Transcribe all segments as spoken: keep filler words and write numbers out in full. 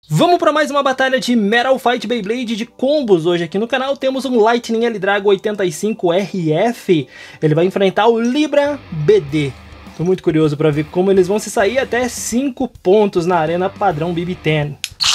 Vamos para mais uma batalha de Metal Fight Beyblade de combos. Hoje aqui no canal temos um Lightning L-Drago oitenta e cinco R F. Ele vai enfrentar o Libra B D. Tô muito curioso para ver como eles vão se sair até cinco pontos na arena padrão B B dez.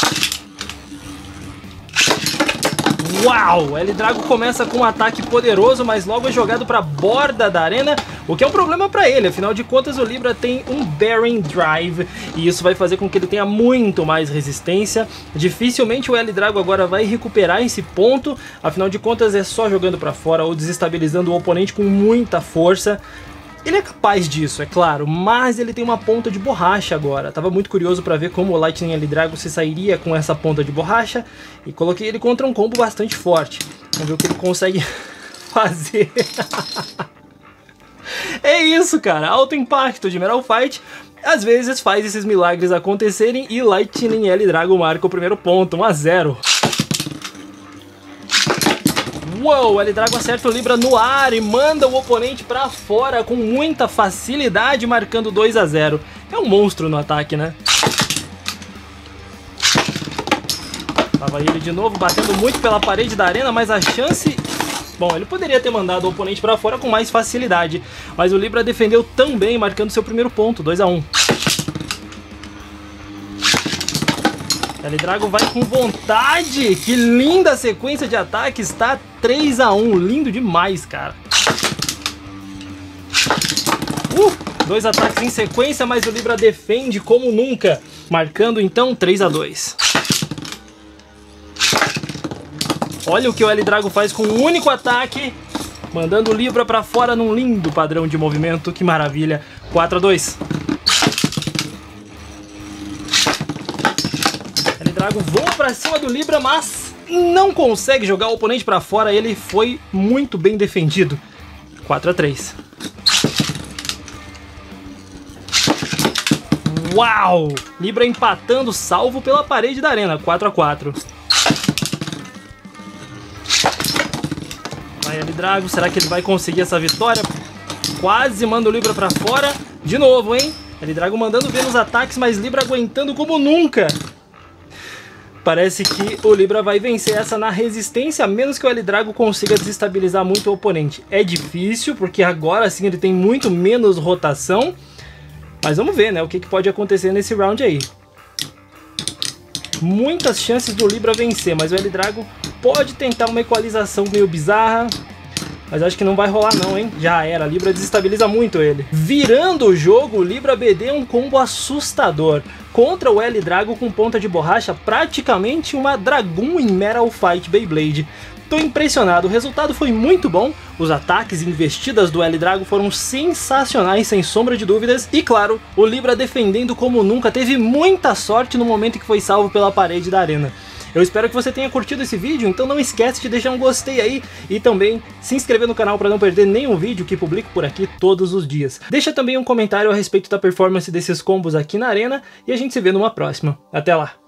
Uau! L-Drago começa com um ataque poderoso, mas logo é jogado para a borda da arena, o que é um problema para ele. Afinal de contas, o Libra tem um Bearing Drive e isso vai fazer com que ele tenha muito mais resistência. Dificilmente o L-Drago agora vai recuperar esse ponto, afinal de contas é só jogando para fora ou desestabilizando o oponente com muita força. Ele é capaz disso, é claro, mas ele tem uma ponta de borracha agora. Tava muito curioso para ver como o Lightning L-Drago se sairia com essa ponta de borracha e coloquei ele contra um combo bastante forte. Vamos ver o que ele consegue fazer. É isso, cara, alto impacto de Metal Fight às vezes faz esses milagres acontecerem e Lightning L-Drago marca o primeiro ponto, um a zero. Uou, L-Drago acerta o Libra no ar e manda o oponente pra fora com muita facilidade, marcando dois a zero. É um monstro no ataque, né? Tava ele de novo batendo muito pela parede da arena, mas a chance... Bom, ele poderia ter mandado o oponente pra fora com mais facilidade, mas o Libra defendeu tão bem, marcando seu primeiro ponto, dois a um. L-Drago vai com vontade, que linda sequência de ataques, está três a um, lindo demais, cara. Uh, dois ataques em sequência, mas o Libra defende como nunca, marcando então três a dois. Olha o que o L-Drago faz com um único ataque, mandando o Libra para fora num lindo padrão de movimento, que maravilha, quatro a dois. L-Drago voa pra cima do Libra, mas não consegue jogar o oponente pra fora. Ele foi muito bem defendido. quatro a três. Uau! Libra empatando, salvo pela parede da arena. quatro a quatro. Vai, L-Drago. Será que ele vai conseguir essa vitória? Quase manda o Libra pra fora. De novo, hein? L-Drago mandando ver nos ataques, mas Libra aguentando como nunca. Parece que o Libra vai vencer essa na resistência, a menos que o L-Drago consiga desestabilizar muito o oponente. É difícil, porque agora sim ele tem muito menos rotação. Mas vamos ver, né, o que, que pode acontecer nesse round aí. Muitas chances do Libra vencer, mas o L-Drago pode tentar uma equalização meio bizarra. Mas acho que não vai rolar não, hein? Já era, Libra desestabiliza muito ele. Virando o jogo, o Libra B D é um combo assustador. Contra o L-Drago com ponta de borracha, praticamente uma Dragoon em Metal Fight Beyblade. Tô impressionado, o resultado foi muito bom, os ataques e investidas do L-Drago foram sensacionais, sem sombra de dúvidas. E claro, o Libra defendendo como nunca, teve muita sorte no momento que foi salvo pela parede da arena. Eu espero que você tenha curtido esse vídeo, então não esquece de deixar um gostei aí e também se inscrever no canal para não perder nenhum vídeo que publico por aqui todos os dias. Deixa também um comentário a respeito da performance desses combos aqui na arena e a gente se vê numa próxima. Até lá!